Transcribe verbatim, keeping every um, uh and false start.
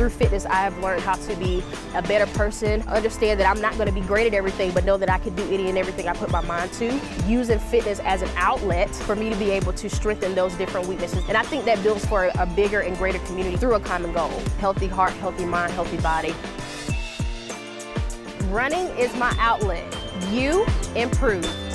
through fitness, I have learned how to be a better person, understand that I'm not gonna be great at everything, but know that I can do any and everything I put my mind to. Using fitness as an outlet for me to be able to strengthen those different weaknesses. And I think that builds for a bigger and greater community through a common goal. Healthy heart, healthy mind, healthy body. Running is my outlet. You improve.